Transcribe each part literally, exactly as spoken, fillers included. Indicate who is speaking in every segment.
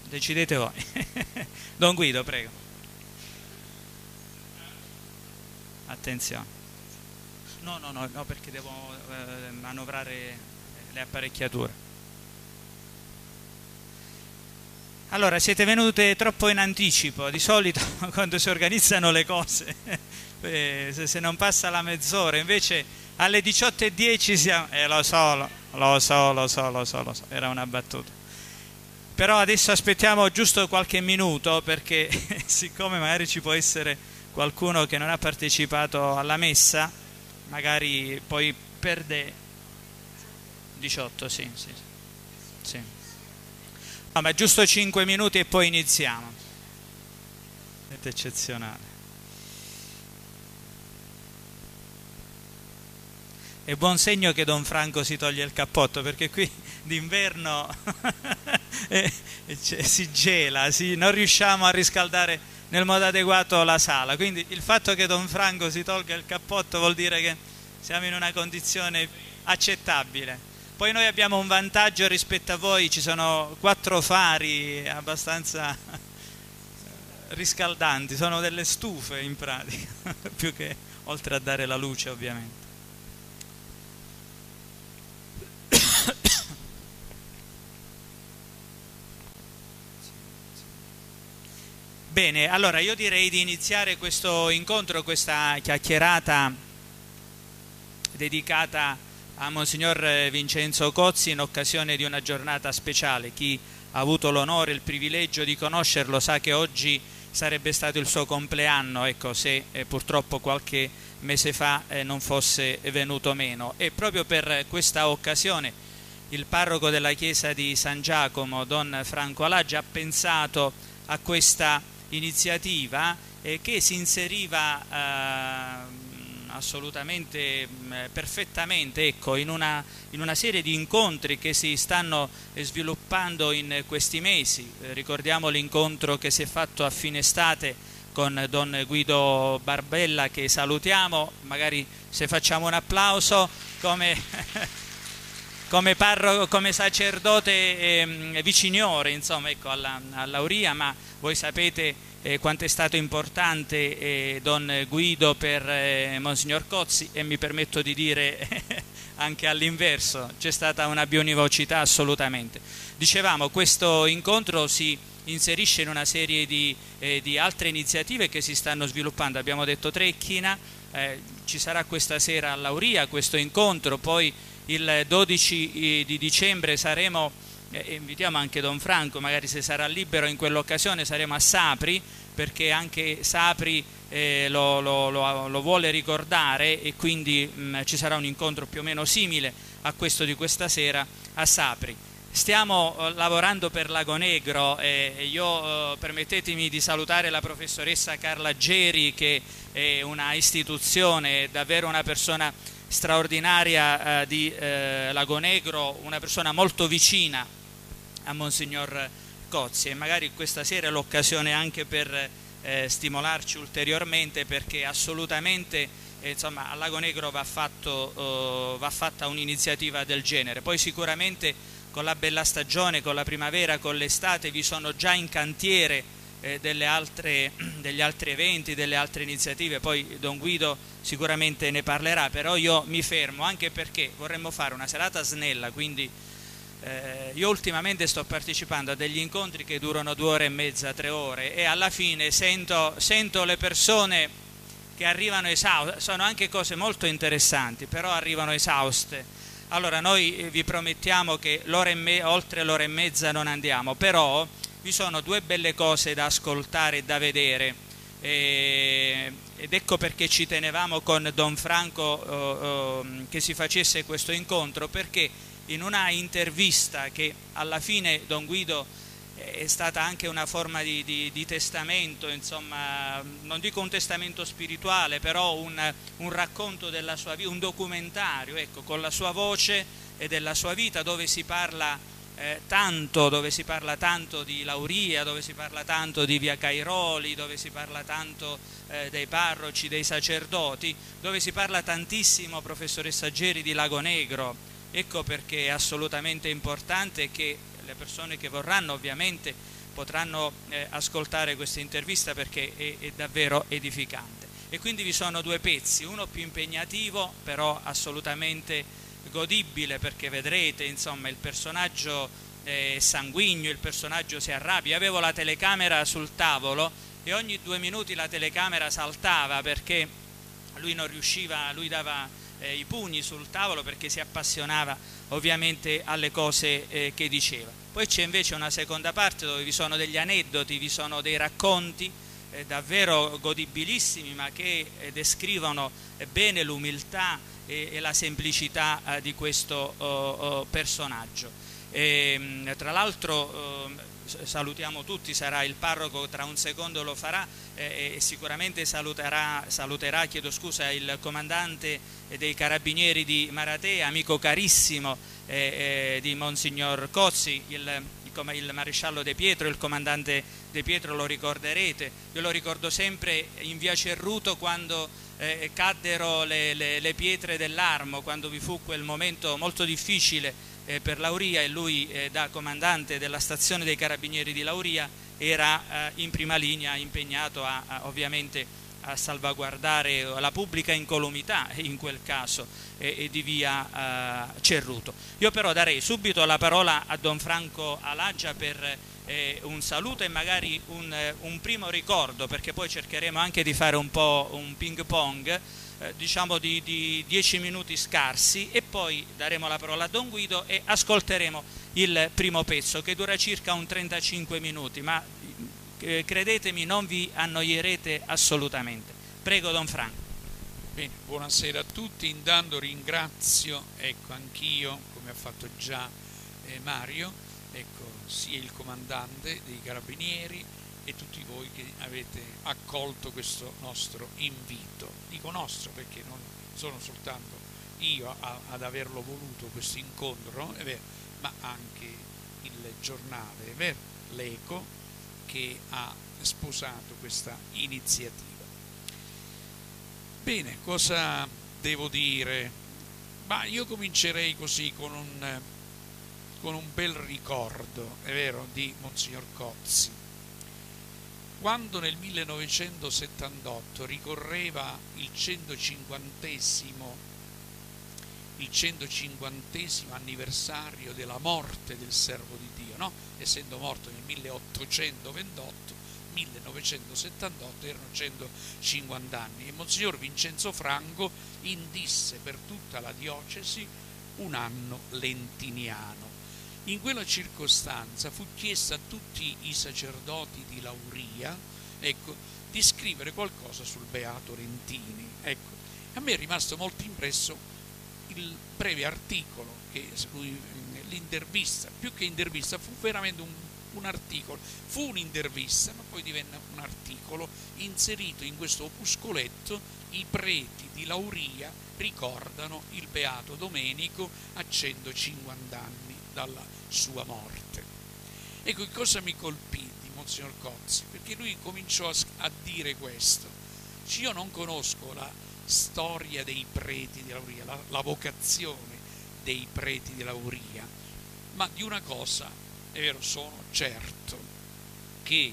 Speaker 1: decidete voi. Don Guido, prego. Attenzione. No, no, no, no, perché devo eh, manovrare le apparecchiature. Allora, siete venute troppo in anticipo. Di solito quando si organizzano le cose, eh, se, se non passa la mezz'ora, invece alle diciotto e dieci siamo... Eh, lo so, lo, lo so, lo so, lo so, lo so, era una battuta. Però adesso aspettiamo giusto qualche minuto, perché siccome magari ci può essere qualcuno che non ha partecipato alla messa, magari poi perde... diciotto, sì, sì, sì. No, ma giusto cinque minuti e poi iniziamo. È eccezionale. È buon segno che Don Franco si toglie il cappotto, perché qui d'inverno si gela, si, non riusciamo a riscaldare nel modo adeguato la sala. Quindi il fatto che Don Franco si tolga il cappotto vuol dire che siamo in una condizione accettabile. Poi noi abbiamo un vantaggio rispetto a voi, ci sono quattro fari abbastanza riscaldanti, sono delle stufe in pratica, più che oltre a dare la luce ovviamente. Bene, allora io direi di iniziare questo incontro, questa chiacchierata dedicata a Monsignor Vincenzo Cozzi in occasione di una giornata speciale. Chi ha avuto l'onore e il privilegio di conoscerlo sa che oggi sarebbe stato il suo compleanno, ecco, se eh, purtroppo qualche mese fa eh, non fosse venuto meno. E proprio per questa occasione il parroco della chiesa di San Giacomo, Don Franco Alagi, ha pensato a questa iniziativa eh, che si inseriva eh, assolutamente eh, perfettamente, ecco, in una, in una serie di incontri che si stanno eh, sviluppando in questi mesi. Eh, ricordiamo l'incontro che si è fatto a fine estate con Don Guido Barbella, che salutiamo, magari se facciamo un applauso come, come parroco, come sacerdote eh, viciniore, insomma, ecco, alla, all'Auria, ma voi sapete Eh, quanto è stato importante eh, Don Guido per eh, Monsignor Cozzi, e mi permetto di dire anche all'inverso, c'è stata una bionivocità assolutamente. Dicevamo, questo incontro si inserisce in una serie di, eh, di altre iniziative che si stanno sviluppando. Abbiamo detto Trecchina, eh, ci sarà questa sera all'Auria questo incontro, poi il dodici di dicembre saremo... E invitiamo anche Don Franco, magari se sarà libero in quell'occasione, saremo a Sapri, perché anche Sapri eh, lo, lo, lo, lo vuole ricordare, e quindi mh, ci sarà un incontro più o meno simile a questo di questa sera a Sapri. Stiamo eh, lavorando per Lago Negro e eh, io eh, permettetemi di salutare la professoressa Carla Geri, che è una istituzione, è davvero una persona straordinaria eh, di eh, Lago Negro, una persona molto vicina a Monsignor Cozzi, e magari questa sera è l'occasione anche per eh, stimolarci ulteriormente, perché assolutamente eh, insomma, a Lago Negro va, fatto, eh, va fatta un'iniziativa del genere. Poi sicuramente con la bella stagione, con la primavera, con l'estate vi sono già in cantiere eh, delle altre, degli altri eventi, delle altre iniziative. Poi Don Guido sicuramente ne parlerà, però io mi fermo, anche perché vorremmo fare una serata snella, quindi Eh, io ultimamente sto partecipando a degli incontri che durano due ore e mezza, tre ore, e alla fine sento, sento le persone che arrivano esauste. Sono anche cose molto interessanti, però arrivano esauste. Allora noi vi promettiamo che l'ora e me- oltre l'ora e mezza non andiamo, però vi sono due belle cose da ascoltare e da vedere, e, ed ecco perché ci tenevamo con Don Franco eh, eh, che si facesse questo incontro, perché in una intervista che alla fine Don Guido è stata anche una forma di, di, di testamento, insomma, non dico un testamento spirituale, però un, un racconto della sua vita, un documentario, ecco, con la sua voce e della sua vita, dove si parla eh, tanto, dove si parla tanto di Lauria, dove si parla tanto di Via Cairoli, dove si parla tanto eh, dei parroci, dei sacerdoti, dove si parla tantissimo, professoressa Geri, di Lago Negro. Ecco perché è assolutamente importante che le persone che vorranno ovviamente potranno eh, ascoltare questa intervista perché è, è davvero edificante. E quindi vi sono due pezzi, uno più impegnativo però assolutamente godibile, perché vedrete insomma il personaggio è sanguigno, il personaggio si arrabbia. Avevo la telecamera sul tavolo e ogni due minuti la telecamera saltava perché lui non riusciva, lui dava eh, i pugni sul tavolo perché si appassionava ovviamente alle cose eh, che diceva. Poi c'è invece una seconda parte dove vi sono degli aneddoti, vi sono dei racconti eh, davvero godibilissimi, ma che eh, descrivono eh, bene l'umiltà e, e la semplicità eh, di questo oh, oh, personaggio. E, tra l'altro eh, salutiamo tutti, sarà il parroco, tra un secondo lo farà eh, e sicuramente saluterà, saluterà chiedo scusa, il comandante dei Carabinieri di Maratea, amico carissimo eh, eh, di Monsignor Cozzi, il, il, il maresciallo De Pietro, il comandante De Pietro lo ricorderete. Io lo ricordo sempre in via Cerruto quando eh, caddero le, le, le pietre dell'Armo, quando vi fu quel momento molto difficile Eh, per Lauria, e lui eh, da comandante della stazione dei Carabinieri di Lauria era eh, in prima linea impegnato a, a, ovviamente a salvaguardare la pubblica incolumità in quel caso eh, e di via eh, Cerruto. Io però darei subito la parola a Don Franco Alaggia per eh, un saluto e magari un, eh, un primo ricordo, perché poi cercheremo anche di fare un po' un ping pong, Eh, diciamo di, di dieci minuti scarsi, e poi daremo la parola a Don Guido e ascolteremo il primo pezzo che dura circa un trentacinque minuti, ma eh, credetemi non vi annoierete assolutamente. Prego Don Franco.
Speaker 2: Bene, buonasera a tutti. Intanto ringrazio, ecco, anch'io, come ha fatto già eh, Mario, ecco, sia il comandante dei Carabinieri e tutti voi che avete accolto questo nostro invito. Dico nostro perché non sono soltanto io a, ad averlo voluto questo incontro, è vero, ma anche il giornale, è vero, l'Eco, che ha sposato questa iniziativa. Bene, cosa devo dire? Ma io comincerei così con un, con un bel ricordo, è vero, di Monsignor Cozzi. Quando nel millenovecentosettantotto ricorreva il centocinquantesimo, il centocinquantesimo anniversario della morte del servo di Dio, no? Essendo morto nel milleottocentoventotto, millenovecentosettantotto erano centocinquanta anni, e Monsignor Vincenzo Franco indisse per tutta la diocesi un anno lentiniano. In quella circostanza fu chiesto a tutti i sacerdoti di Lauria, ecco, di scrivere qualcosa sul Beato Lentini. Ecco, a me è rimasto molto impresso il breve articolo che lui, l'intervista, più che intervista, fu veramente un, un articolo, fu un'intervista, ma poi divenne un articolo inserito in questo opuscoletto. I preti di Lauria ricordano il Beato Domenico a centocinquanta anni dalla sua morte. Ecco, che cosa mi colpì di Monsignor Cozzi? Perché lui cominciò a, a dire questo: io non conosco la storia dei preti di Lauria, la, la vocazione dei preti di Lauria, ma di una cosa è vero, sono certo, che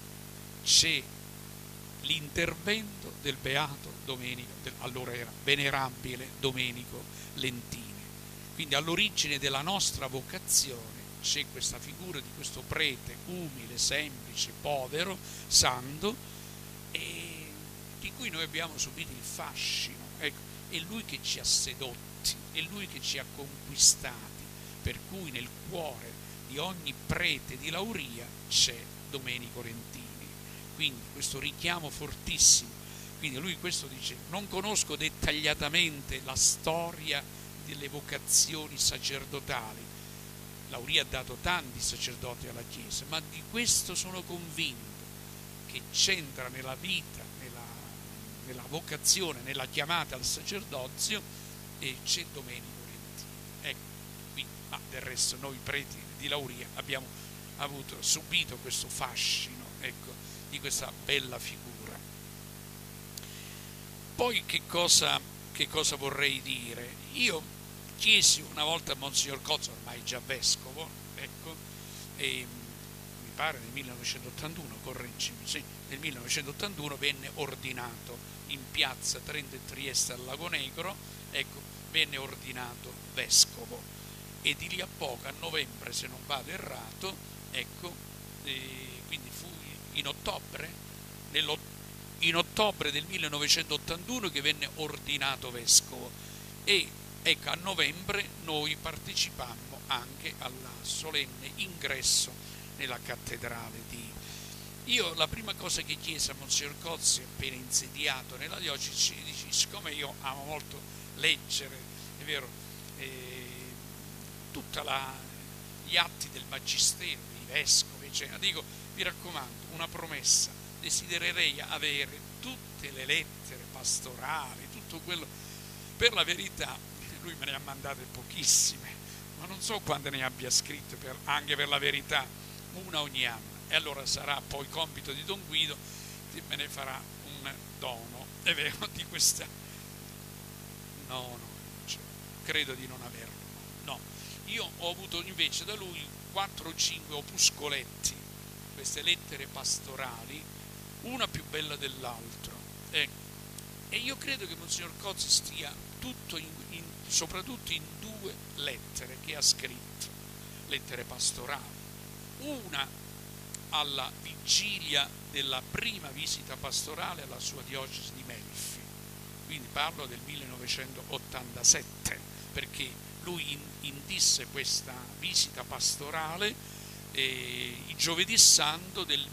Speaker 2: c'è l'intervento del Beato Domenico, del, allora era venerabile Domenico Lentini. Quindi all'origine della nostra vocazione c'è questa figura di questo prete umile, semplice, povero, santo, e di cui noi abbiamo subito il fascino. Ecco, è lui che ci ha sedotti, è lui che ci ha conquistati, per cui nel cuore di ogni prete di Lauria c'è Domenico Lentini. Quindi questo richiamo fortissimo. Quindi lui questo dice: non conosco dettagliatamente la storia delle vocazioni sacerdotali. Lauria ha dato tanti sacerdoti alla Chiesa, ma di questo sono convinto, che c'entra nella vita, nella, nella vocazione, nella chiamata al sacerdozio, e c'è Domenico Lentini. Ecco, quindi, ma del resto noi preti di Lauria abbiamo avuto, subito questo fascino, ecco, di questa bella figura. Poi che cosa, che cosa vorrei dire? Io chiesi una volta a Monsignor Cozzi, ormai già vescovo, ecco, e pare nel millenovecentottantuno, correggimi, sì, nel millenovecentottantuno venne ordinato in piazza Trento e Trieste al Lago Negro, ecco, venne ordinato vescovo, e di lì a poco, a novembre se non vado errato, ecco, eh, quindi fu in ottobre, in ottobre del millenovecentottantuno che venne ordinato vescovo, e ecco, a novembre noi partecipammo anche al solenne ingresso nella cattedrale di... Io la prima cosa che chiesi a Monsignor Cozzi appena insediato nella diocesi, dice, siccome io amo molto leggere, è vero, eh, tutti gli atti del magistero, i vescovi, eccetera, dico, vi raccomando, una promessa, desidererei avere tutte le lettere pastorali, tutto quello, per la verità, lui me ne ha mandate pochissime, ma non so quante ne abbia scritte, per, anche per la verità, una ogni anno. E allora sarà poi compito di Don Guido che me ne farà un dono, è vero, di questa... No, no, cioè, credo di non averlo. No, io ho avuto invece da lui quattro o cinque opuscoletti, queste lettere pastorali, una più bella dell'altra. Eh, e io credo che Monsignor Cozzi stia tutto in, in, soprattutto in due lettere che ha scritto, lettere pastorali. Una alla vigilia della prima visita pastorale alla sua diocesi di Melfi, quindi parlo del millenovecentottantasette, perché lui indisse questa visita pastorale eh, il giovedì santo del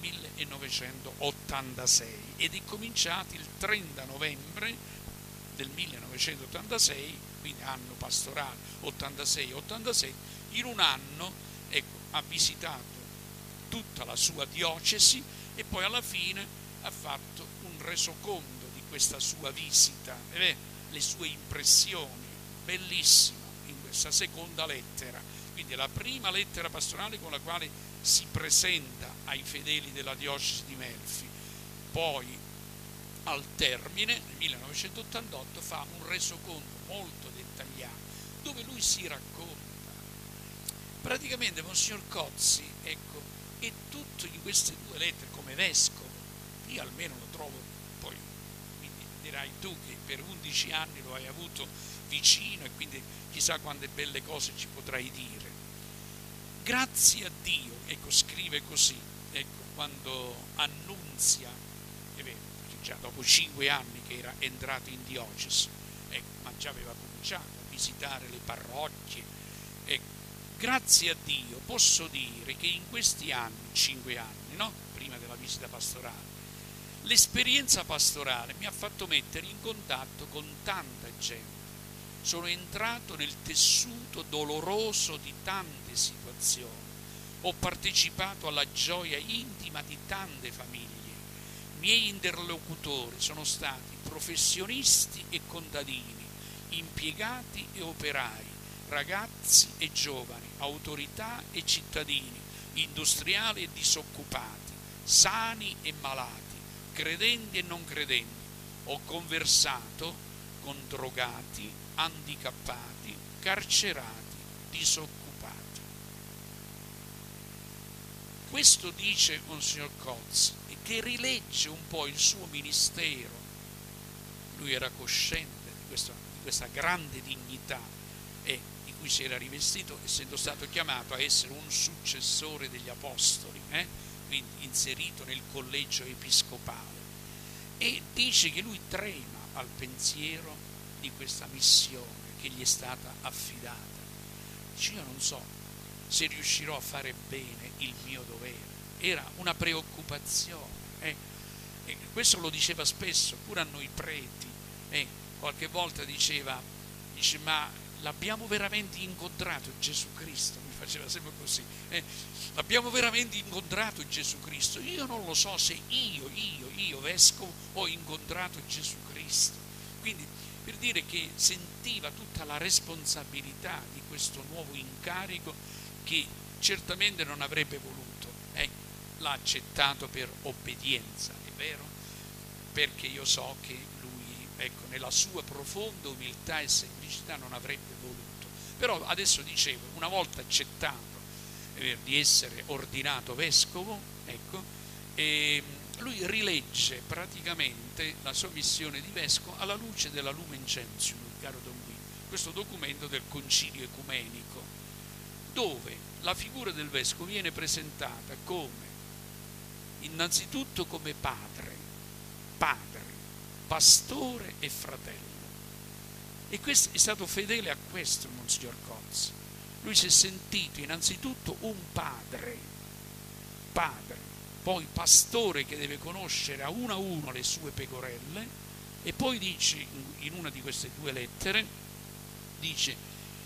Speaker 2: millenovecentottantasei, ed è cominciato il trenta novembre del millenovecentottantasei, quindi anno pastorale ottantasei ottantasei. In un anno, ecco, ha visitato tutta la sua diocesi e poi alla fine ha fatto un resoconto di questa sua visita, eh, le sue impressioni, bellissimo, in questa seconda lettera. Quindi la prima lettera pastorale con la quale si presenta ai fedeli della diocesi di Melfi, poi al termine, nel millenovecentottantotto, fa un resoconto molto dettagliato, dove lui si racconta. Praticamente Monsignor Cozzi, ecco, e tutto in queste due lettere come vescovo, io almeno lo trovo, poi mi dirai tu che per undici anni lo hai avuto vicino e quindi chissà quante belle cose ci potrai dire. Grazie a Dio, ecco, scrive così, ecco, quando annunzia, è vero, perché già dopo cinque anni che era entrato in diocesi, ecco, ma già aveva cominciato a visitare le parrocchie, ecco, grazie a Dio posso dire che in questi anni, cinque anni, no? Prima della visita pastorale, l'esperienza pastorale mi ha fatto mettere in contatto con tanta gente. Sono entrato nel tessuto doloroso di tante situazioni. Ho partecipato alla gioia intima di tante famiglie. Miei interlocutori sono stati professionisti e contadini, impiegati e operai, ragazzi e giovani, autorità e cittadini, industriali e disoccupati, sani e malati, credenti e non credenti. Ho conversato con drogati, handicappati, carcerati, disoccupati. Questo dice Monsignor Cozzi, che rilegge un po' il suo ministero. Lui era cosciente di questa, di questa grande dignità e di cui si era rivestito, essendo stato chiamato a essere un successore degli apostoli, eh? Quindi inserito nel collegio episcopale, e dice che lui trema al pensiero di questa missione che gli è stata affidata. Dice, io non so se riuscirò a fare bene il mio dovere. Era una preoccupazione, eh? E questo lo diceva spesso pure a noi preti, eh? Qualche volta diceva, dice, ma l'abbiamo veramente incontrato Gesù Cristo? Mi faceva sempre così, eh? L'abbiamo veramente incontrato Gesù Cristo? Io non lo so se io, io, io vescovo ho incontrato Gesù Cristo. Quindi per dire che sentiva tutta la responsabilità di questo nuovo incarico che certamente non avrebbe voluto, eh? L'ha accettato per obbedienza, è vero? Perché io so che lui, ecco, nella sua profonda umiltà e semplicità non avrebbe voluto. Però adesso dicevo, una volta accettato eh, di essere ordinato vescovo, ecco, e lui rilegge praticamente la sua missione di vescovo alla luce della Lumen Gentium, caro Don Guido, questo documento del Concilio Ecumenico, dove la figura del vescovo viene presentata come, innanzitutto come padre, padre, pastore e fratello. E questo è stato fedele a questo Monsignor Cozzi. Lui si è sentito innanzitutto un padre, padre, poi pastore che deve conoscere a uno a uno le sue pecorelle, e poi dice in una di queste due lettere, dice: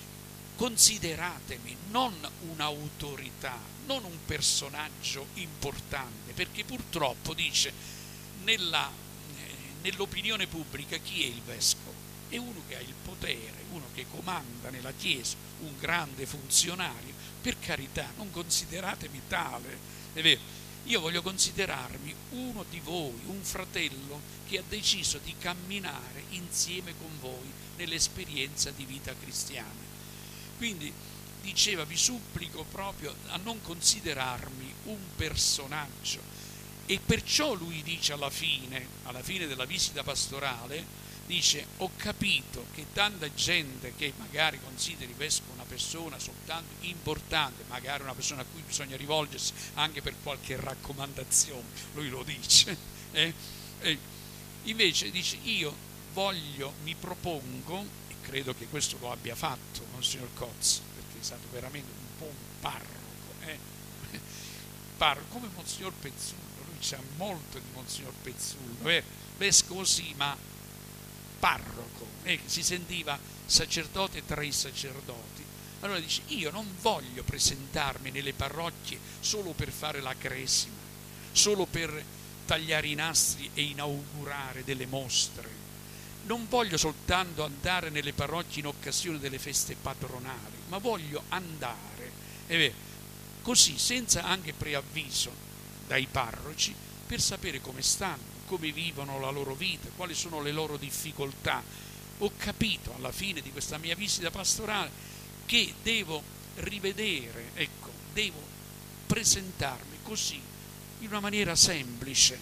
Speaker 2: consideratemi non un'autorità, non un personaggio importante, perché purtroppo, dice, nella, eh, nell'opinione pubblica chi è il vescovo? È uno che ha il potere, uno che comanda nella Chiesa, un grande funzionario. Per carità, non consideratemi tale, è vero. Io voglio considerarmi uno di voi, un fratello che ha deciso di camminare insieme con voi nell'esperienza di vita cristiana. Quindi diceva: vi supplico proprio a non considerarmi un personaggio. E perciò lui dice alla fine, alla fine della visita pastorale, dice: ho capito che tanta gente che magari consideri vescovo una persona soltanto importante, magari una persona a cui bisogna rivolgersi anche per qualche raccomandazione, lui lo dice, eh? Eh, invece dice: io voglio, mi propongo, e credo che questo lo abbia fatto Monsignor Cozzi, perché è stato veramente un po' un parroco, eh? Parroco, come Monsignor Pezzullo, lui c'ha molto di Monsignor Pezzullo, eh? Vescovo sì, ma parroco, eh, si sentiva sacerdote tra i sacerdoti. Allora dice: io non voglio presentarmi nelle parrocchie solo per fare la cresima, solo per tagliare i nastri e inaugurare delle mostre, non voglio soltanto andare nelle parrocchie in occasione delle feste patronali, ma voglio andare, è vero, così, senza anche preavviso dai parroci, per sapere come stanno, come vivono la loro vita, quali sono le loro difficoltà. Ho capito alla fine di questa mia visita pastorale che devo rivedere, ecco, devo presentarmi così, in una maniera semplice,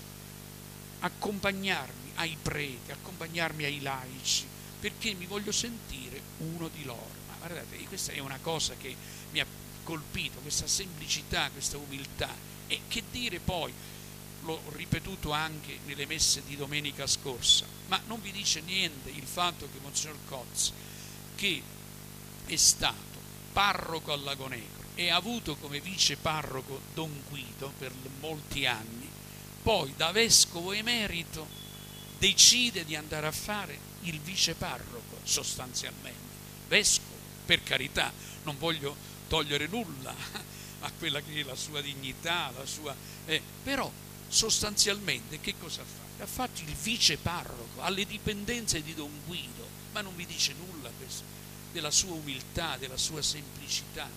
Speaker 2: accompagnarmi ai preti, accompagnarmi ai laici, perché mi voglio sentire uno di loro. Ma guardate, questa è una cosa che mi ha colpito, questa semplicità, questa umiltà. E che dire poi, l'ho ripetuto anche nelle messe di domenica scorsa, ma non vi dice niente il fatto che Monsignor Cozzi, che è stato parroco al Lago Negro e ha avuto come vice parroco Don Guido per molti anni, poi da vescovo emerito decide di andare a fare il vice parroco, sostanzialmente vescovo, per carità, non voglio togliere nulla a quella che è la sua dignità, la sua eh, però sostanzialmente che cosa ha fatto? Ha fatto il vice parroco alle dipendenze di Don Guido, ma non vi dice nulla questo della sua umiltà, della sua semplicità.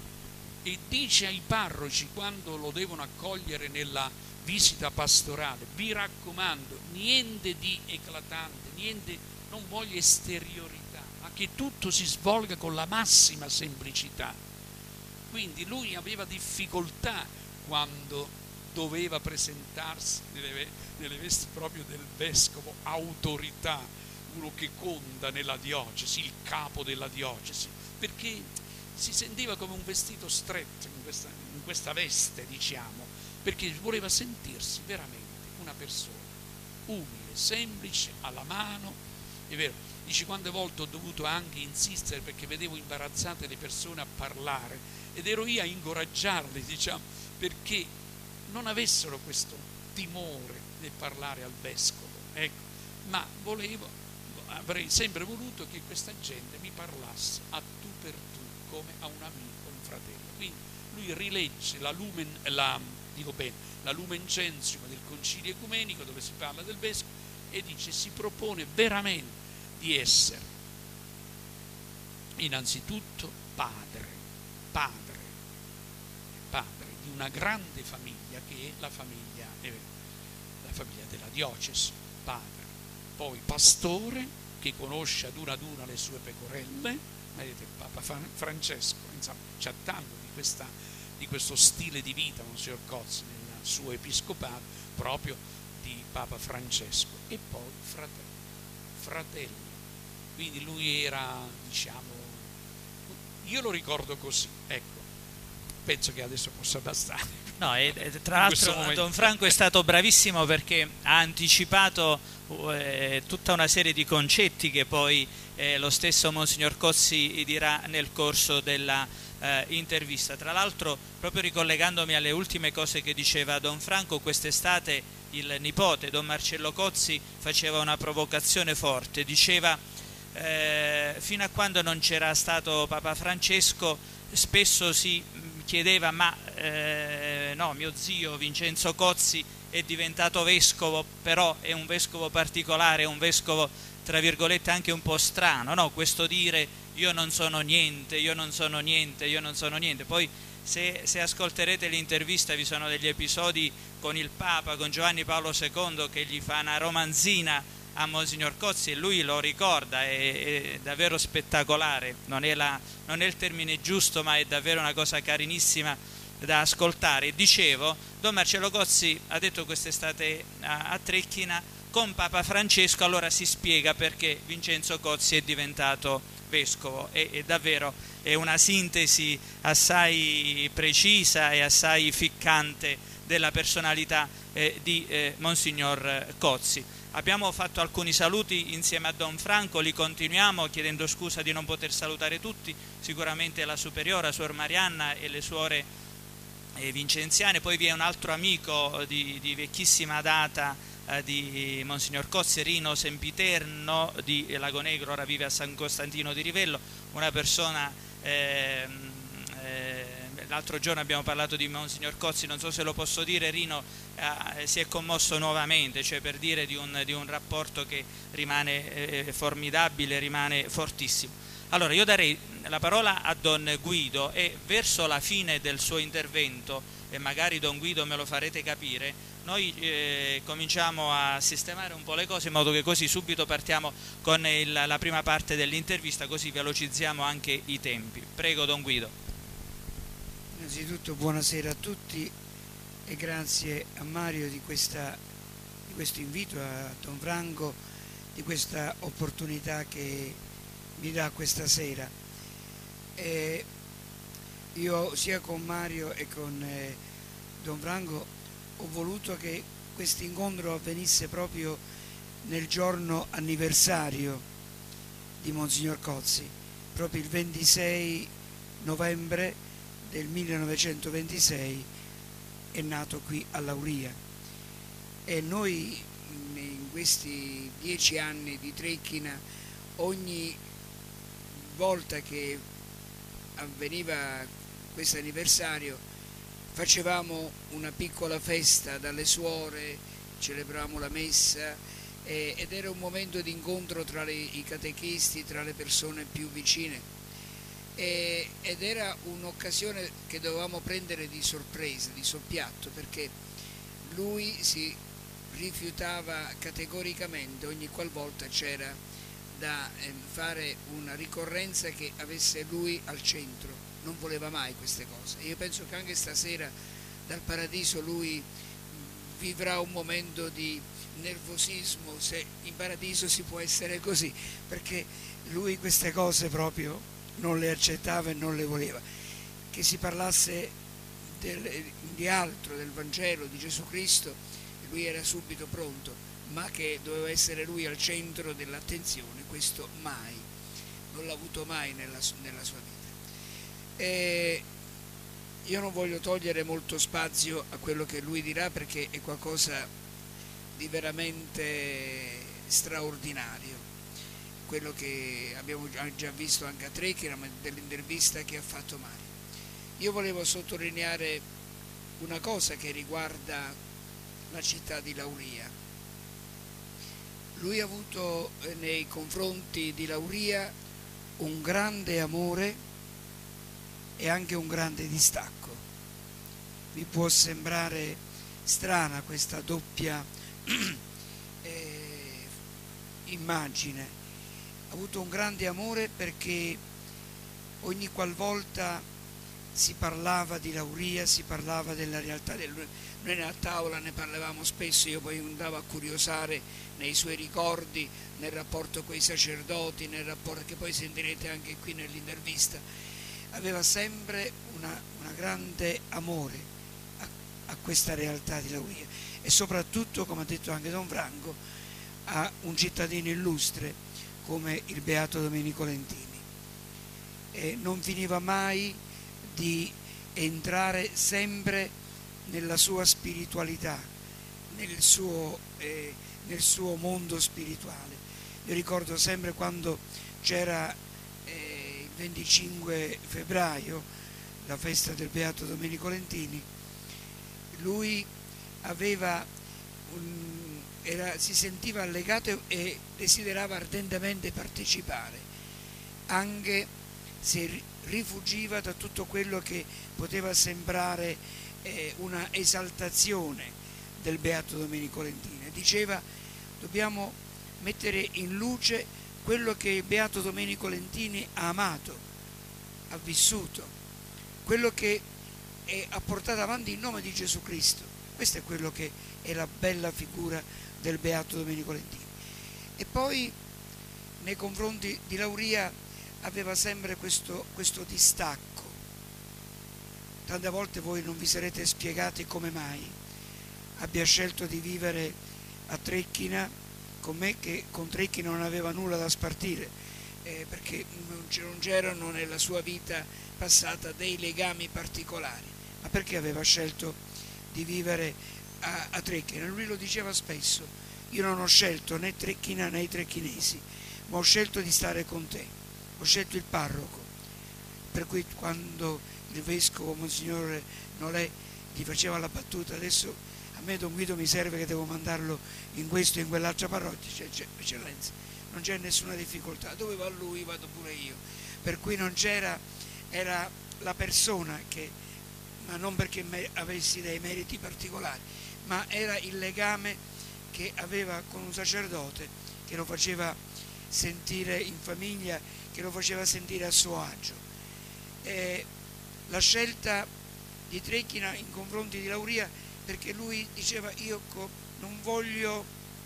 Speaker 2: E dice ai parroci, quando lo devono accogliere nella visita pastorale: vi raccomando, niente di eclatante, niente, non voglio esteriorità, ma che tutto si svolga con la massima semplicità. Quindi lui aveva difficoltà quando doveva presentarsi nelle, nelle vesti proprio del vescovo, autorità, uno che conta nella diocesi, il capo della diocesi, perché si sentiva come un vestito stretto in questa, in questa veste, diciamo, perché voleva sentirsi veramente una persona umile, semplice, alla mano. È vero, dice: quante volte ho dovuto anche insistere perché vedevo imbarazzate le persone a parlare, ed ero io a incoraggiarle, diciamo, perché non avessero questo timore nel parlare al vescovo, ecco. Ma volevo, avrei sempre voluto che questa gente mi parlasse a tu per tu, come a un amico, un fratello. Quindi lui rilegge la Lumen, la, dico bene, la Lumen Gentium del Concilio Ecumenico, dove si parla del vescovo, e dice: si propone veramente di essere innanzitutto padre, padre, padre di una grande famiglia che è la famiglia, eh, la famiglia della diocesi, padre, poi pastore che conosce ad una ad una le sue pecorelle. Vedete, Papa Francesco, insomma, c'ha tanto di questa di questo stile di vita, Monsignor Cozzi, nel suo episcopato, proprio di Papa Francesco. E poi fratello, fratello. Quindi lui era, diciamo, io lo ricordo così, ecco, penso che adesso possa bastare.
Speaker 1: No, e, e tra l'altro Don Franco è stato bravissimo perché ha anticipato eh, tutta una serie di concetti che poi eh, lo stesso Monsignor Cozzi dirà nel corso della eh, intervista. Tra l'altro, proprio ricollegandomi alle ultime cose che diceva Don Franco, quest'estate il nipote Don Marcello Cozzi faceva una provocazione forte, diceva eh, fino a quando non c'era stato Papa Francesco spesso si chiedeva ma eh, no, mio zio Vincenzo Cozzi è diventato vescovo, però è un vescovo particolare, è un vescovo tra virgolette anche un po' strano, no? Questo dire io non sono niente, io non sono niente, io non sono niente. Poi se, se ascolterete l'intervista vi sono degli episodi con il Papa, con Giovanni Paolo secondo che gli fa una romanzina a Monsignor Cozzi e lui lo ricorda, è, è davvero spettacolare, non è, la, non è il termine giusto ma è davvero una cosa carinissima da ascoltare. Dicevo, Don Marcello Cozzi ha detto quest'estate a, a Trecchina con Papa Francesco, allora si spiega perché Vincenzo Cozzi è diventato vescovo e, e davvero è una sintesi assai precisa e assai ficcante della personalità eh, di eh, Monsignor Cozzi. Abbiamo fatto alcuni saluti insieme a Don Franco, li continuiamo chiedendo scusa di non poter salutare tutti, sicuramente la superiora, Suor Marianna e le suore eh, vincenziane, poi vi è un altro amico di, di vecchissima data eh, di Monsignor Cozzi, Rino Sempiterno di Lago Negro, ora vive a San Costantino di Rivello, una persona... Eh, eh, l'altro giorno abbiamo parlato di Monsignor Cozzi, non so se lo posso dire, Rino eh, si è commosso nuovamente, cioè per dire di un, di un rapporto che rimane eh, formidabile, rimane fortissimo. Allora io darei la parola a Don Guido e verso la fine del suo intervento, e magari Don Guido me lo farete capire, noi eh, cominciamo a sistemare un po' le cose in modo che così subito partiamo con il, la prima parte dell'intervista, così velocizziamo anche i tempi. Prego Don Guido.
Speaker 3: Innanzitutto buonasera a tutti e grazie a Mario di, questa, di questo invito, a Don Franco di questa opportunità che mi dà questa sera. E io sia con Mario e con eh, Don Franco ho voluto che questo incontro avvenisse proprio nel giorno anniversario di Monsignor Cozzi, proprio il ventisei novembre del millenovecentoventisei è nato qui a Lauria e noi in questi dieci anni di Trecchina ogni volta che avveniva questo anniversario facevamo una piccola festa dalle suore, celebravamo la messa eh, ed era un momento di incontro tra le, i catechisti, tra le persone più vicine. E, ed era un'occasione che dovevamo prendere di sorpresa, di soppiatto, perché lui si rifiutava categoricamente ogni qualvolta c'era da eh, fare una ricorrenza che avesse lui al centro, non voleva mai queste cose. E io penso che anche stasera dal Paradiso lui vivrà un momento di nervosismo, se in Paradiso si può essere così, perché lui queste cose proprio non le accettava e non le voleva. Che si parlasse del, di altro, del Vangelo, di Gesù Cristo, lui era subito pronto, ma che doveva essere lui al centro dell'attenzione, questo mai, non l'ha avuto mai nella, nella sua vita. E io non voglio togliere molto spazio a quello che lui dirà perché è qualcosa di veramente straordinario, quello che abbiamo già visto anche a Trecchina, ma dell'intervista che ha fatto Mario. Io volevo sottolineare una cosa che riguarda la città di Lauria. Lui ha avuto nei confronti di Lauria un grande amore e anche un grande distacco. Vi può sembrare strana questa doppia eh, immagine. Ha avuto un grande amore perché ogni qualvolta si parlava di Lauria, si parlava della realtà del... Noi nella tavola ne parlavamo spesso, io poi andavo a curiosare nei suoi ricordi, nel rapporto con i sacerdoti, nel rapporto che poi sentirete anche qui nell'intervista. Aveva sempre una, una grande amore a, a questa realtà di Lauria e soprattutto, come ha detto anche Don Franco, a un cittadino illustre come il Beato Domenico Lentini. E non finiva mai di entrare sempre nella sua spiritualità, nel suo, eh, nel suo mondo spirituale. Io ricordo sempre quando c'era eh, il venticinque febbraio, la festa del Beato Domenico Lentini, lui aveva un, era, si sentiva allegato e desiderava ardentemente partecipare, anche se rifugiva da tutto quello che poteva sembrare eh, una esaltazione del Beato Domenico Lentini. Diceva: dobbiamo mettere in luce quello che il Beato Domenico Lentini ha amato, ha vissuto, quello che è, ha portato avanti in nome di Gesù Cristo. Questo è quello che è la bella figura del Beato Domenico Lentini. E poi nei confronti di Lauria aveva sempre questo, questo distacco. Tante volte voi non vi sarete spiegati come mai abbia scelto di vivere a Trecchina con me, che con Trecchina non aveva nulla da spartire, eh, perché non c'erano nella sua vita passata dei legami particolari, ma perché aveva scelto di vivere a, a Trecchina. Lui lo diceva spesso: io non ho scelto né Trecchina né i trecchinesi, ma ho scelto di stare con te, ho scelto il parroco. Per cui quando il vescovo Monsignore Nolè gli faceva la battuta: adesso a me Don Guido mi serve che devo mandarlo in questo e in quell'altra parrocchia, cioè, eccellenza, non c'è nessuna difficoltà, dove va lui vado pure io. Per cui non c'era, era la persona che, ma non perché avessi dei meriti particolari, ma era il legame che aveva con un sacerdote che lo faceva sentire in famiglia, che lo faceva sentire a suo agio. E la scelta di Trecchina in confronti di Lauria, perché lui diceva: io non voglio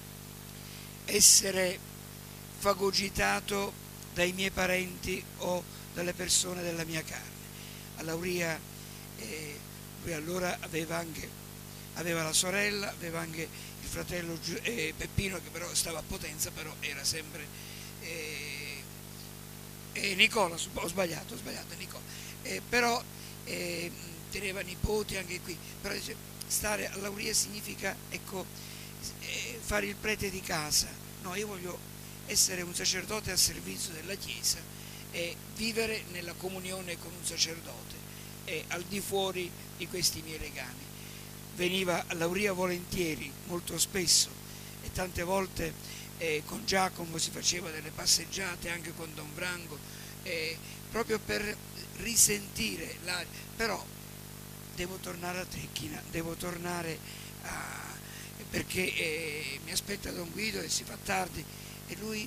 Speaker 3: essere fagocitato dai miei parenti o dalle persone della mia carne. A Lauria, eh, lui allora aveva anche aveva la sorella, aveva anche il fratello eh, Peppino, che però stava a Potenza, però era sempre eh, eh, Nicola, ho sbagliato, ho sbagliato Nicola, eh, però eh, teneva nipoti anche qui, però dice, stare a Lauria significa, ecco, eh, fare il prete di casa. No, io voglio essere un sacerdote al servizio della Chiesa e vivere nella comunione con un sacerdote e al di fuori di questi miei legami. Veniva a Lauria volentieri, molto spesso, e tante volte eh, con Giacomo si faceva delle passeggiate, anche con Don Franco, eh, proprio per risentire l'aria. Però devo tornare a Trecchina, devo tornare a... perché eh, mi aspetta Don Guido e si fa tardi, e lui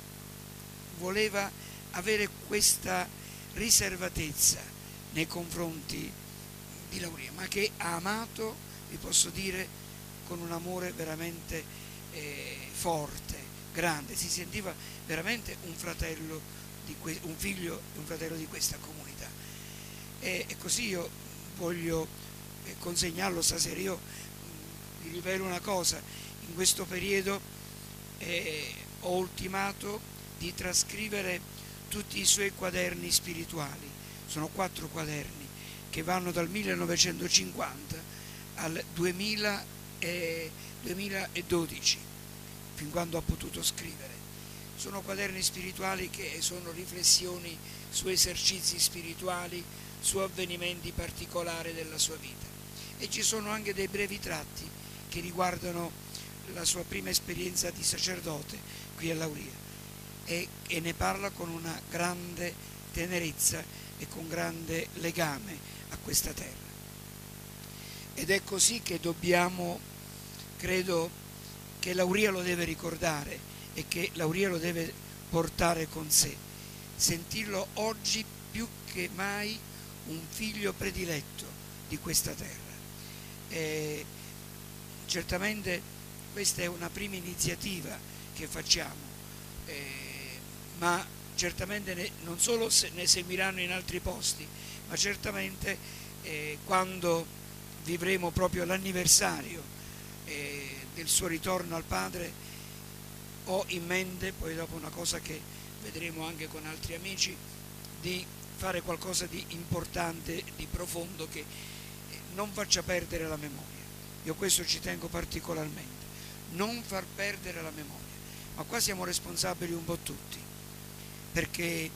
Speaker 3: voleva avere questa riservatezza nei confronti di Lauria, ma che ha amato, vi posso dire, con un amore veramente eh, forte, grande. Si sentiva veramente un fratello, di que- un figlio e un fratello di questa comunità. E, e così io voglio eh, consegnarlo stasera. Io mh, vi rivelo una cosa: in questo periodo eh, ho ultimato di trascrivere tutti i suoi quaderni spirituali. Sono quattro quaderni che vanno dal millenovecentocinquanta al duemila e duemiladodici, fin quando ha potuto scrivere. Sono quaderni spirituali che sono riflessioni su esercizi spirituali, su avvenimenti particolari della sua vita, e ci sono anche dei brevi tratti che riguardano la sua prima esperienza di sacerdote qui a Lauria, e, e ne parla con una grande tenerezza e con grande legame a questa terra. Ed è così che dobbiamo, credo che Lauria lo deve ricordare e che Lauria lo deve portare con sé, sentirlo oggi più che mai un figlio prediletto di questa terra. E certamente questa è una prima iniziativa che facciamo, eh, ma certamente ne, non solo se ne seguiranno in altri posti, ma certamente eh, quando vivremo proprio l'anniversario eh, del suo ritorno al Padre, ho in mente, poi dopo una cosa che vedremo anche con altri amici, di fare qualcosa di importante, di profondo, che non faccia perdere la memoria. Io questo ci tengo particolarmente, non far perdere la memoria, ma qua siamo responsabili un po' tutti, perché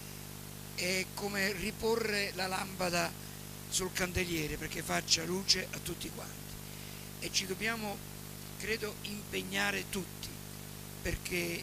Speaker 3: è come riporre la lampada sul candeliere perché faccia luce a tutti quanti, e ci dobbiamo, credo, impegnare tutti, perché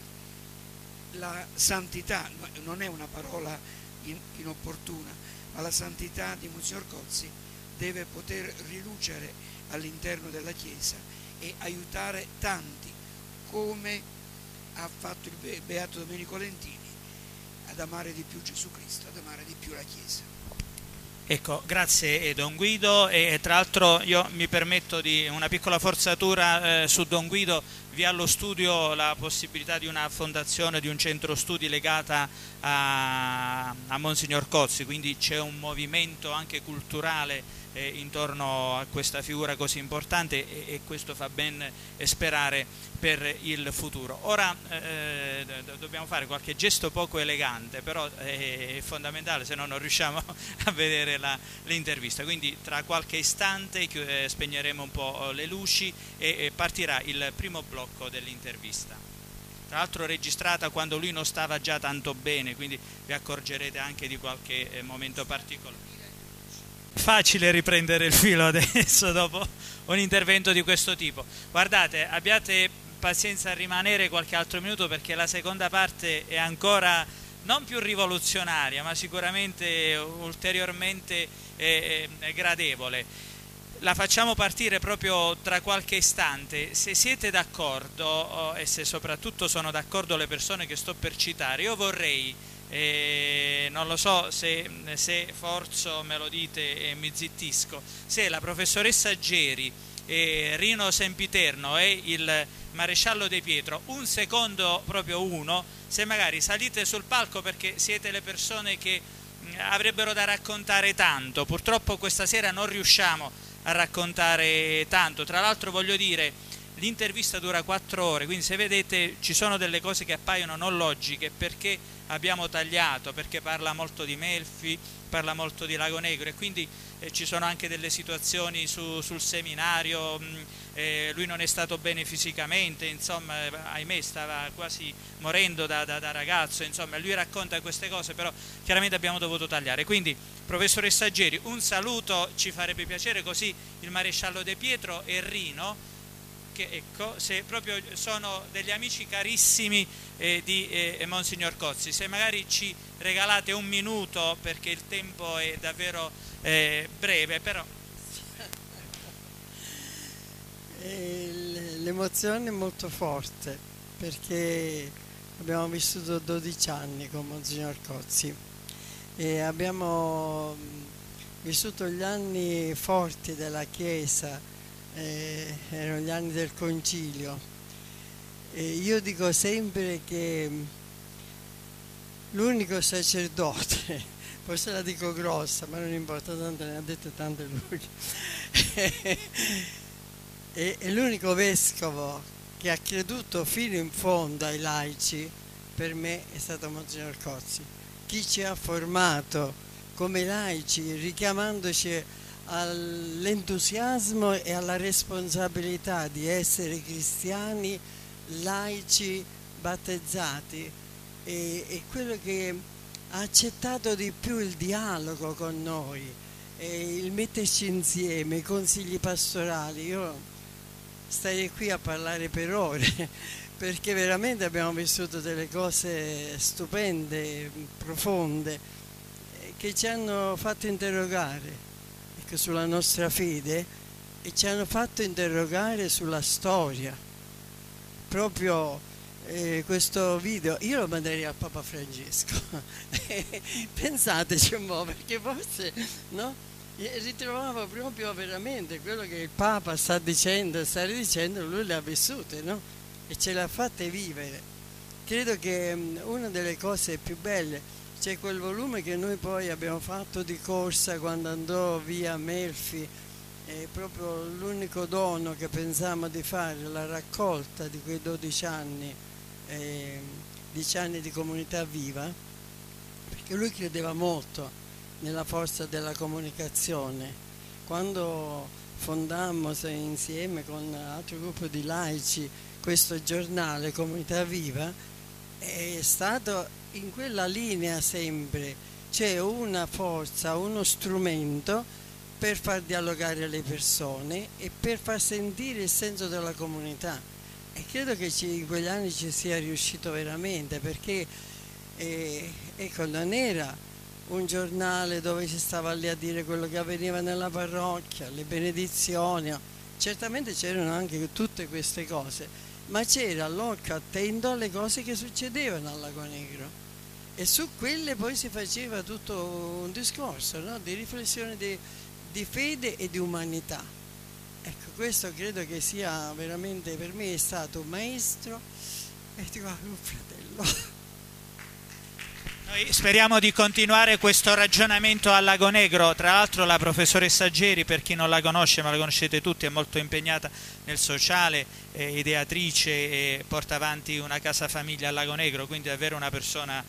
Speaker 3: la santità non è una parola inopportuna, ma la santità di Monsignor Cozzi deve poter rilucere all'interno della Chiesa e aiutare tanti, come ha fatto il Beato Domenico Lentini, ad amare di più Gesù Cristo, ad amare di più la Chiesa.
Speaker 1: Ecco, grazie Don Guido, e tra l'altro io mi permetto di una piccola forzatura eh, su Don Guido. Vi ha allo studio la possibilità di una fondazione, di un centro studi legata a, a Monsignor Cozzi, quindi c'è un movimento anche culturale eh, intorno a questa figura così importante, e, e questo fa ben sperare per il futuro. Ora eh, dobbiamo fare qualche gesto poco elegante, però è fondamentale, se no non riusciamo a vedere l'intervista, quindi tra qualche istante eh, spegneremo un po' le luci e, e partirà il primo blocco dell'intervista, tra l'altro registrata quando lui non stava già tanto bene, quindi vi accorgerete anche di qualche eh, momento particolare. Facile riprendere il filo adesso dopo un intervento di questo tipo. Guardate, abbiate pazienza a rimanere qualche altro minuto, perché la seconda parte è ancora non più rivoluzionaria, ma sicuramente ulteriormente eh, eh, gradevole. La facciamo partire proprio tra qualche istante. Se siete d'accordo, oh, e se soprattutto sono d'accordo le persone che sto per citare, io vorrei, eh, non lo so se, se forzo me lo dite e mi zittisco, se la professoressa Geri, eh, Rino Sempiterno e il maresciallo De Pietro, un secondo, proprio uno, se magari salite sul palco, perché siete le persone che mh, avrebbero da raccontare tanto. Purtroppo questa sera non riusciamo a raccontare tanto. Tra l'altro voglio dire, l'intervista dura quattro ore, quindi se vedete ci sono delle cose che appaiono non logiche, perché abbiamo tagliato, perché parla molto di Melfi, parla molto di Lago Negro, e quindi eh, ci sono anche delle situazioni su, sul seminario, mh, eh, lui non è stato bene fisicamente, insomma, eh, ahimè stava quasi morendo da, da, da ragazzo, insomma lui racconta queste cose, però chiaramente abbiamo dovuto tagliare. Quindi professoressa Geri, un saluto ci farebbe piacere, così il maresciallo De Pietro e Rino, che ecco, se proprio sono degli amici carissimi eh, di eh, Monsignor Cozzi, se magari ci regalate un minuto, perché il tempo è davvero eh, breve, però
Speaker 4: l'emozione è molto forte, perché abbiamo vissuto dodici anni con Monsignor Cozzi e abbiamo vissuto gli anni forti della Chiesa. Eh, erano gli anni del concilio, e io dico sempre che l'unico sacerdote, forse la dico grossa ma non importa, tanto ne ha dette tante lui, è, è l'unico vescovo che ha creduto fino in fondo ai laici. Per me è stato Monsignor Cozzi, chi ci ha formato come laici, richiamandoci all'entusiasmo e alla responsabilità di essere cristiani, laici, battezzati, e, e quello che ha accettato di più il dialogo con noi, e il metterci insieme, i consigli pastorali. Io starei qui a parlare per ore perché veramente abbiamo vissuto delle cose stupende, profonde, che ci hanno fatto interrogare sulla nostra fede e ci hanno fatto interrogare sulla storia, proprio eh, questo video, io lo manderei al Papa Francesco. Pensateci un po', perché forse, no? Ritrovavo proprio veramente quello che il Papa sta dicendo, sta ridicendo, lui le ha vissute, no? E ce l'ha fatte vivere. Credo che um, una delle cose più belle, c'è quel volume che noi poi abbiamo fatto di corsa quando andò via Melfi, è proprio l'unico dono che pensiamo di fare, la raccolta di quei dodici anni, eh, dieci anni di comunità viva, perché lui credeva molto nella forza della comunicazione. Quando fondammo insieme con un altro gruppo di laici questo giornale Comunità Viva, è stato in quella linea sempre, c'è una forza, uno strumento per far dialogare le persone e per far sentire il senso della comunità, e credo che ci, in quegli anni ci sia riuscito veramente, perché eh, ecco, non era un giornale dove si stava lì a dire quello che avveniva nella parrocchia, le benedizioni, certamente c'erano anche tutte queste cose, ma c'era l'occhio attento alle cose che succedevano al Lago Negro, e su quelle poi si faceva tutto un discorso, no? Di riflessione di, di fede e di umanità. Ecco, questo credo che sia veramente, per me è stato un maestro e ti guardo un fratello.
Speaker 1: Noi speriamo di continuare questo ragionamento al Lago Negro. Tra l'altro la professoressa Geri, per chi non la conosce, ma la conoscete tutti, è molto impegnata nel sociale, è ideatrice e porta avanti una casa famiglia al Lago Negro, quindi è davvero una persona,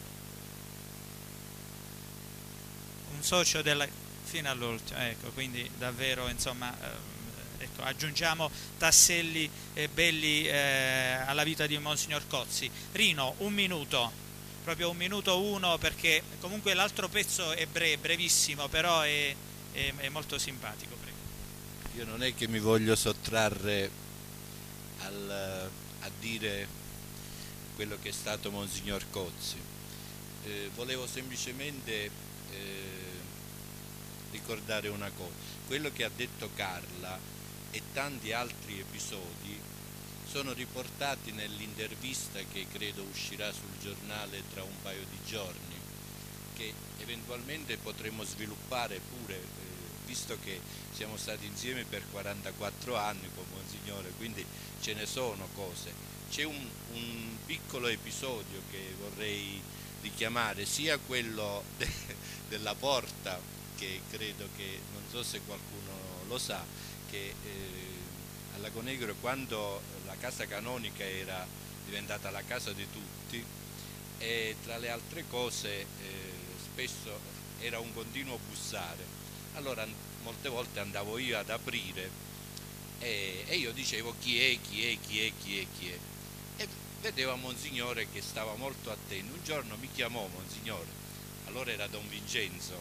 Speaker 1: un socio della, fino all'ultimo, ecco, quindi davvero, insomma, ecco, aggiungiamo tasselli eh, belli eh, alla vita di Monsignor Cozzi. Rino, un minuto. Proprio un minuto uno, perché comunque l'altro pezzo è bre brevissimo, però è, è, è molto simpatico. Prego.
Speaker 5: Io non è che mi voglio sottrarre al, a dire quello che è stato Monsignor Cozzi, eh, volevo semplicemente eh, ricordare una cosa: quello che ha detto Carla e tanti altri episodi sono riportati nell'intervista che credo uscirà sul giornale tra un paio di giorni, che eventualmente potremo sviluppare pure, eh, visto che siamo stati insieme per quarantaquattro anni con Monsignore, quindi ce ne sono cose. C'è un, un piccolo episodio che vorrei richiamare, sia quello de, della porta, che credo che, non so se qualcuno lo sa, che eh, al Lago Negro, quando la casa canonica era diventata la casa di tutti, e tra le altre cose eh, spesso era un continuo bussare. Allora molte volte andavo io ad aprire e, e io dicevo chi è, chi è, chi è, chi è, chi è, e vedevo Monsignore che stava molto attento. Un giorno mi chiamò Monsignore, allora era Don Vincenzo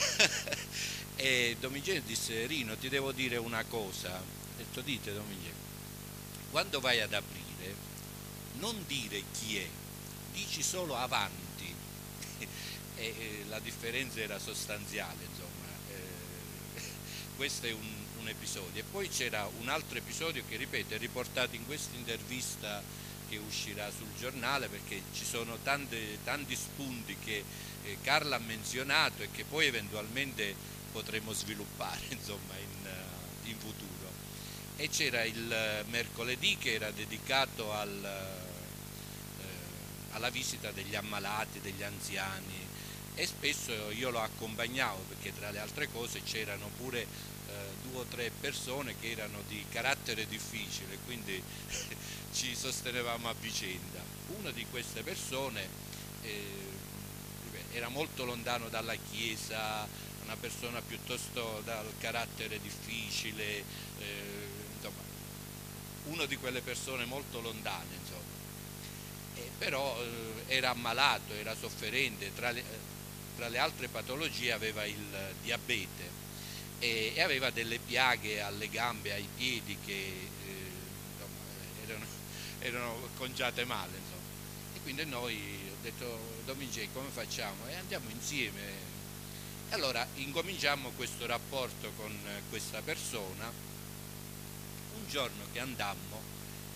Speaker 5: e Don Vincenzo disse: Rino, ti devo dire una cosa. Ho detto: dite, Don Vincenzo. Quando vai ad aprire non dire chi è, dici solo avanti. e, e la differenza era sostanziale, insomma. Eh, questo è un, un episodio. E poi c'era un altro episodio che, ripeto, è riportato in questa intervista che uscirà sul giornale, perché ci sono tante, tanti spunti che eh, Carla ha menzionato e che poi eventualmente potremo sviluppare, insomma, in, uh, in futuro. E c'era il mercoledì che era dedicato al, eh, alla visita degli ammalati, degli anziani, e spesso io lo accompagnavo, perché tra le altre cose c'erano pure eh, due o tre persone che erano di carattere difficile, quindi ci sostenevamo a vicenda. Una di queste persone eh, era molto lontano dalla Chiesa, una persona piuttosto dal carattere difficile, eh, insomma, una di quelle persone molto lontane, insomma. Eh, però eh, era ammalato, era sofferente, tra le, eh, tra le altre patologie aveva il diabete e, e aveva delle piaghe alle gambe, ai piedi che eh, insomma, erano, erano conciate male, insomma. E quindi noi, ho detto: Don Vincenzo, come facciamo? E andiamo insieme. E allora incominciamo questo rapporto con questa persona. Un giorno che andammo,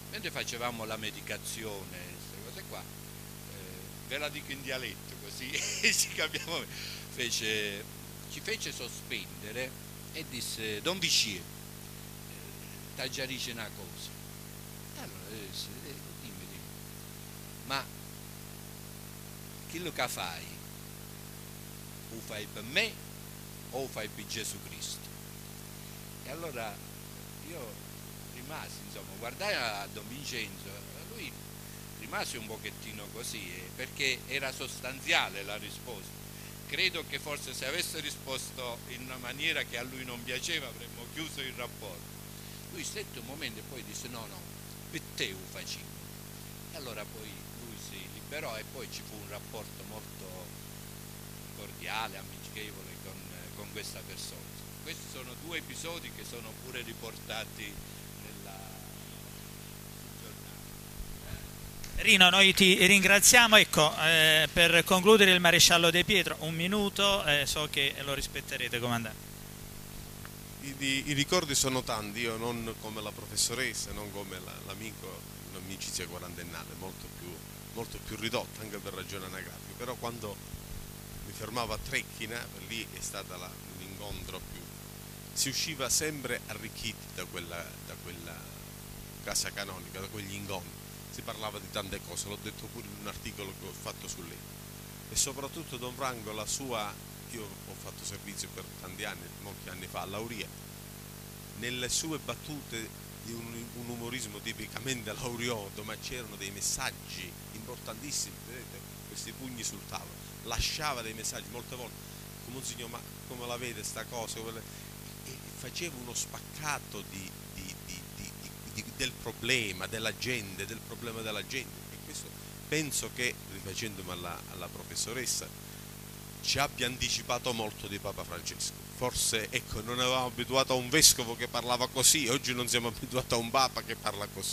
Speaker 5: mentre facevamo la medicazione, queste cose qua, eh, ve la dico in dialetto così ci capiamo, fece, ci fece sospendere e disse: Don Vicie, eh, t'aggiarisce una cosa. E allora disse: eh, dimmi, dimmi, ma quello che fai, lo fai per me o lo fai per Gesù Cristo? E allora io rimasi, insomma, guardai a Don Vincenzo, lui rimase un pochettino così, eh, perché era sostanziale la risposta. Credo che forse se avesse risposto in una maniera che a lui non piaceva avremmo chiuso il rapporto. Lui stette un momento e poi disse: no, no, per te lo facevo. E allora poi lui si liberò e poi ci fu un rapporto molto cordiale, amichevole con, con questa persona. Questi sono due episodi che sono pure riportati nella giornata.
Speaker 1: Rino, noi ti ringraziamo. Ecco, eh, per concludere il maresciallo De Pietro, un minuto, eh, so che lo rispetterete, comandante.
Speaker 6: I, i, I ricordi sono tanti, io non come la professoressa, non come l'amico, la, un'amicizia quarantennale, molto più, molto più ridotta anche per ragioni anagrafiche, però quando mi fermavo a Trecchina, lì è stato un incontro più, si usciva sempre arricchiti da quella, da quella casa canonica, da quegli incontri, si parlava di tante cose, l'ho detto pure in un articolo che ho fatto su lei, e soprattutto Don Franco, la sua, io ho fatto servizio per tanti anni, molti anni fa a Lauria, nelle sue battute di un, un umorismo tipicamente laurioto, ma c'erano dei messaggi importantissimi, vedete, questi pugni sul tavolo, lasciava dei messaggi molte volte, come un signore, ma come la vede sta cosa, e faceva uno spaccato di, di, di, di, di, del problema della gente, del problema della gente, e questo penso che, rifacendomi alla, alla professoressa, ci abbia anticipato molto di Papa Francesco. Forse, ecco, non avevamo abituato a un vescovo che parlava così, oggi non siamo abituati a un Papa che parla così.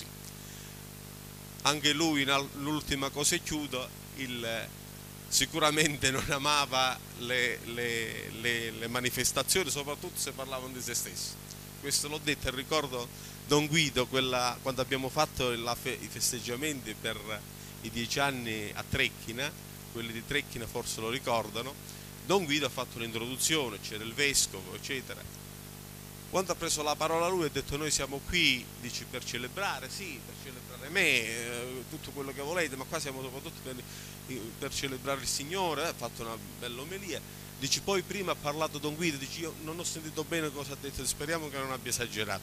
Speaker 6: Anche lui, l'ultima cosa e chiudo, il, sicuramente non amava le, le, le, le manifestazioni, soprattutto se parlavano di se stesso. Questo l'ho detto, e ricordo Don Guido, quella, quando abbiamo fatto la, i festeggiamenti per i dieci anni a Trecchina, quelli di Trecchina forse lo ricordano, Don Guido ha fatto un'introduzione, c'era il vescovo, eccetera. Quando ha preso la parola lui ha detto: noi siamo qui, dice, per celebrare, sì, per celebrare me, eh, tutto quello che volete, ma qua siamo soprattutto per, per celebrare il Signore, ha fatto una bella omelia. Dice, poi prima ha parlato Don Guido, dice, io non ho sentito bene cosa ha detto, speriamo che non abbia esagerato.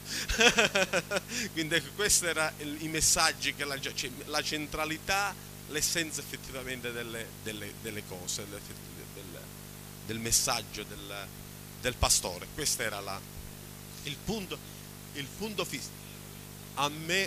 Speaker 6: Quindi ecco, questi erano i messaggi, che la, cioè, la centralità, l'essenza effettivamente delle, delle, delle cose, del, del messaggio del, del pastore. Questo era la, il punto, il punto fisso. A me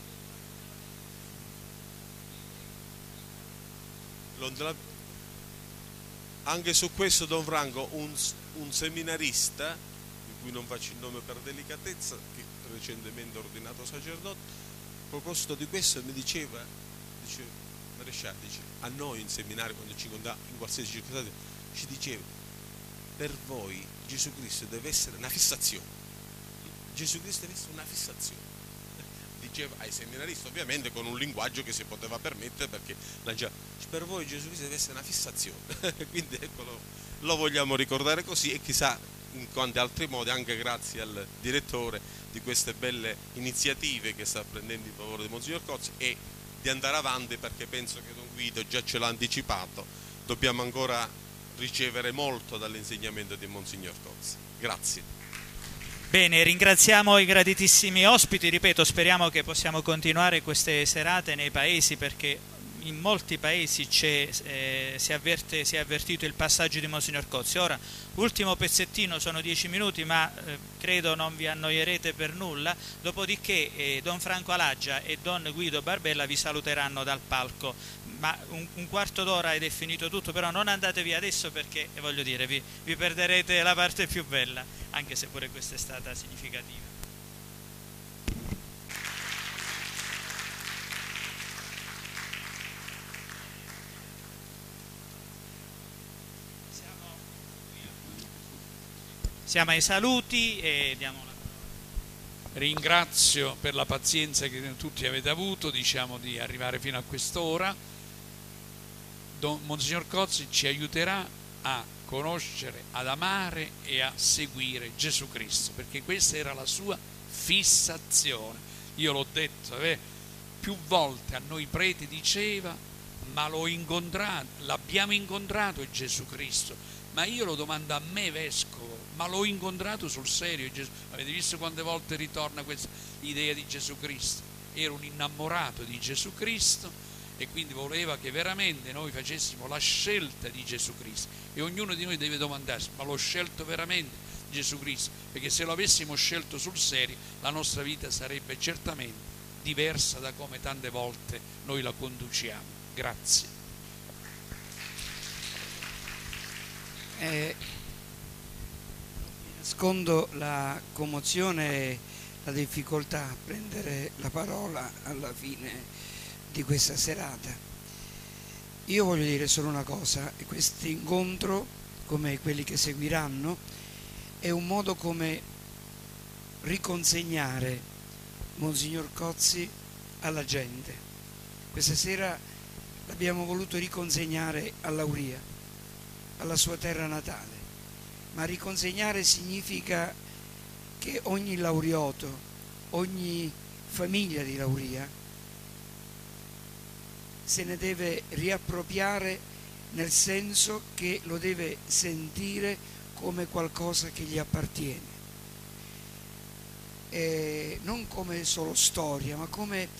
Speaker 6: anche su questo Don Franco, un, un seminarista, di cui non faccio il nome per delicatezza, che recentemente è ordinato sacerdote, a proposito di questo mi diceva, dice, Maresciallo, dice, a noi in seminario, quando ci incontriamo in qualsiasi circostanza, ci diceva: per voi Gesù Cristo deve essere una fissazione, Gesù Cristo deve essere una fissazione, diceva ai seminaristi, ovviamente con un linguaggio che si poteva permettere, perché la già, per voi Gesù Cristo deve essere una fissazione. Quindi ecco, lo, lo vogliamo ricordare così, e chissà in quanti altri modi, anche grazie al direttore di queste belle iniziative che sta prendendo in favore di Monsignor Cozzi, e di andare avanti, perché penso che Don Guido già ce l'ha anticipato, dobbiamo ancora ricevere molto dall'insegnamento di Monsignor Cozzi. Grazie.
Speaker 1: Bene, ringraziamo i graditissimi ospiti, ripeto, speriamo che possiamo continuare queste serate nei paesi, perché in molti paesi eh, si, avverte, si è avvertito il passaggio di Monsignor Cozzi. Ora, ultimo pezzettino, sono dieci minuti, ma eh, credo non vi annoierete per nulla, dopodiché eh, Don Franco Alaggia e Don Guido Barbella vi saluteranno dal palco. Ma un, un quarto d'ora ed è finito tutto, però non andate via adesso, perché eh, voglio dire, vi, vi perderete la parte più bella, anche se pure questa è stata significativa. Siamo, siamo ai saluti e diamo la parola.
Speaker 2: ringrazio per la pazienza che tutti avete avuto, diciamo, di arrivare fino a quest'ora. Don Monsignor Cozzi ci aiuterà a conoscere, ad amare e a seguire Gesù Cristo, perché questa era la sua fissazione. Io l'ho detto, eh, più volte a noi preti diceva: ma l'ho incontrato, l'abbiamo incontrato Gesù Cristo. Ma io lo domando a me, vescovo, ma l'ho incontrato sul serio Gesù? Avete visto quante volte ritorna questa idea di Gesù Cristo? Era un innamorato di Gesù Cristo e quindi voleva che veramente noi facessimo la scelta di Gesù Cristo, e ognuno di noi deve domandarsi: ma l'ho scelto veramente Gesù Cristo? Perché se lo avessimo scelto sul serio, la nostra vita sarebbe certamente diversa da come tante volte noi la conduciamo. Grazie.
Speaker 3: Eh, nascondo la commozione e la difficoltà a prendere la parola alla fine di questa serata. Io voglio dire solo una cosa: questo incontro, come quelli che seguiranno, è un modo come riconsegnare Monsignor Cozzi alla gente. Questa sera l'abbiamo voluto riconsegnare a Lauria, alla sua terra natale, ma riconsegnare significa che ogni laurioto, ogni famiglia di Lauria se ne deve riappropriare, nel senso che lo deve sentire come qualcosa che gli appartiene, e non come solo storia, ma come,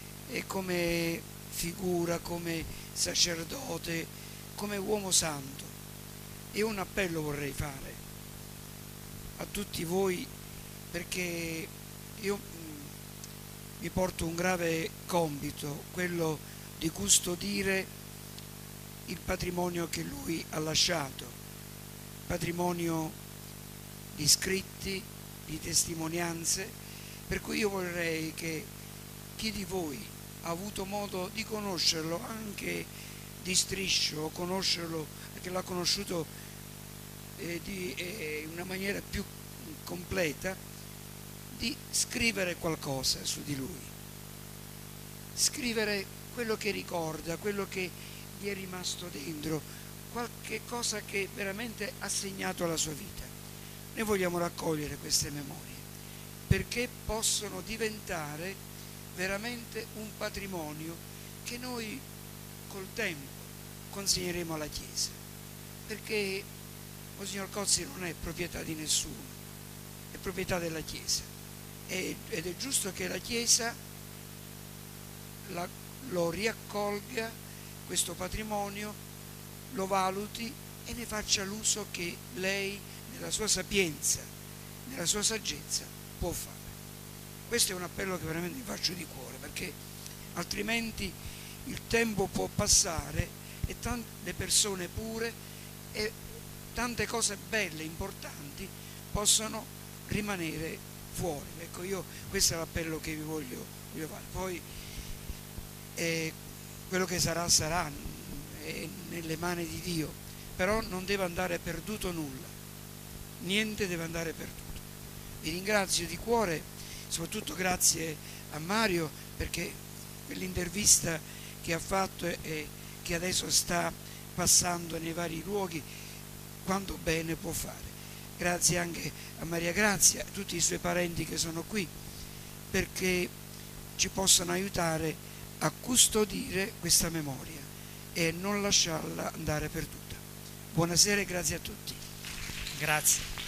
Speaker 3: come figura, come sacerdote, come uomo santo. E un appello vorrei fare a tutti voi, perché io mh, mi porto un grave compito, quello di custodire il patrimonio che lui ha lasciato, patrimonio di scritti, di testimonianze, per cui io vorrei che chi di voi ha avuto modo di conoscerlo anche di striscio, o conoscerlo, che l'ha conosciuto eh, di, eh, in una maniera più completa, di scrivere qualcosa su di lui, scrivere quello che ricorda, quello che gli è rimasto dentro, qualche cosa che veramente ha segnato la sua vita. Noi vogliamo raccogliere queste memorie perché possono diventare veramente un patrimonio che noi col tempo consegneremo alla Chiesa, perché Monsignor Cozzi non è proprietà di nessuno, è proprietà della Chiesa, ed è giusto che la Chiesa la, lo riaccolga, questo patrimonio, lo valuti e ne faccia l'uso che lei, nella sua sapienza, nella sua saggezza, può fare. Questo è un appello che veramente vi faccio di cuore, perché altrimenti il tempo può passare e tante persone pure e tante cose belle, importanti, possono rimanere fuori. Ecco, io questo è l'appello che vi voglio, voglio fare. Poi eh, quello che sarà sarà, è nelle mani di Dio, però non deve andare perduto nulla, niente deve andare perduto. Vi ringrazio di cuore, soprattutto grazie a Mario, perché quell'intervista che ha fatto e che adesso sta passando nei vari luoghi, quanto bene può fare. Grazie anche a Maria Grazia e a tutti i suoi parenti che sono qui, perché ci possono aiutare a custodire questa memoria e non lasciarla andare perduta. Buonasera e grazie a tutti.
Speaker 1: Grazie.